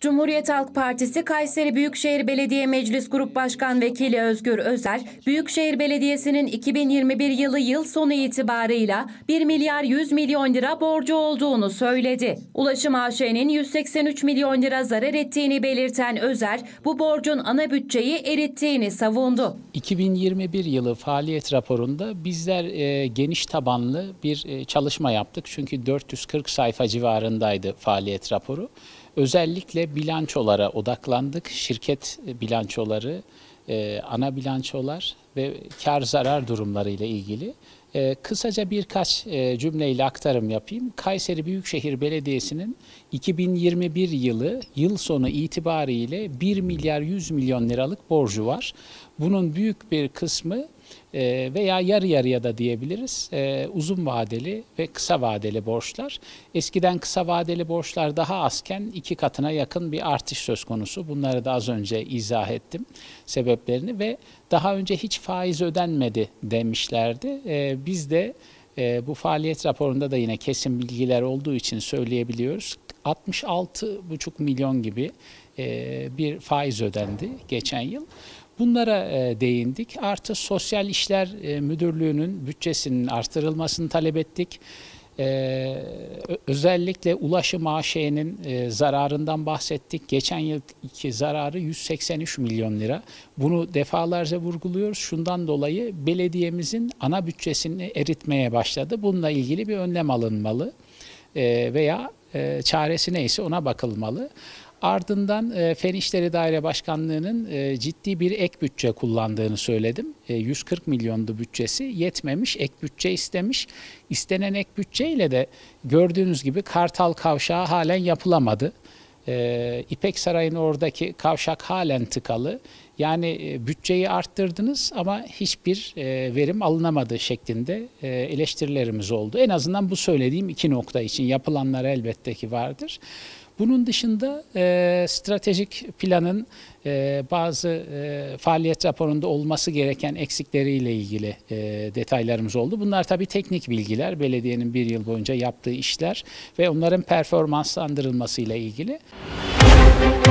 Cumhuriyet Halk Partisi Kayseri Büyükşehir Belediye Meclis Grup Başkan Vekili Özgür Özer, Büyükşehir Belediyesi'nin 2021 yılı yıl sonu itibarıyla 1 milyar 100 milyon lira borcu olduğunu söyledi. Ulaşım AŞ'nin 183 milyon lira zarar ettiğini belirten Özer, bu borcun ana bütçeyi erittiğini savundu. 2021 yılı faaliyet raporunda bizler geniş tabanlı bir çalışma yaptık. Çünkü 440 sayfa civarındaydı faaliyet raporu. Özellikle bilançolara odaklandık. Şirket bilançoları, ana bilançolar ve kar zarar durumları ile ilgili. Kısaca birkaç cümleyle aktarım yapayım. Kayseri Büyükşehir Belediyesi'nin 2021 yıl sonu itibariyle 1 milyar 100 milyon liralık borcu var. Bunun büyük bir kısmı veya yarı yarıya da diyebiliriz uzun vadeli ve kısa vadeli borçlar. Eskiden kısa vadeli borçlar daha azken 2 katına yakın bir artış söz konusu. Bunları da az önce izah ettim sebeplerini ve daha önce hiç faiz ödenmedi demişlerdi. Biz de bu faaliyet raporunda da yine kesin bilgiler olduğu için söyleyebiliyoruz. 66,5 milyon gibi bir faiz ödendi geçen yıl. Bunlara değindik. Artı Sosyal İşler Müdürlüğü'nün bütçesinin artırılmasını talep ettik. Özellikle Ulaşım AŞ'nin zararından bahsettik. Geçen yılki zararı 183 milyon lira. Bunu defalarca vurguluyoruz. Şundan dolayı belediyemizin ana bütçesini eritmeye başladı. Bununla ilgili bir önlem alınmalı veya çaresi neyse ona bakılmalı. Ardından Fen İşleri Daire Başkanlığı'nın ciddi bir ek bütçe kullandığını söyledim. 140 milyondu bütçesi, yetmemiş, ek bütçe istemiş. İstenen ek bütçeyle de gördüğünüz gibi Kartal Kavşağı halen yapılamadı. İpek Sarayı'nın oradaki kavşak halen tıkalı. Yani bütçeyi arttırdınız ama hiçbir verim alınamadı şeklinde eleştirilerimiz oldu. En azından bu söylediğim 2 nokta için yapılanlar elbette ki vardır. Bunun dışında stratejik planın bazı faaliyet raporunda olması gereken eksikleriyle ilgili detaylarımız oldu. Bunlar tabii teknik bilgiler, belediyenin bir yıl boyunca yaptığı işler ve onların performanslandırılmasıyla ilgili.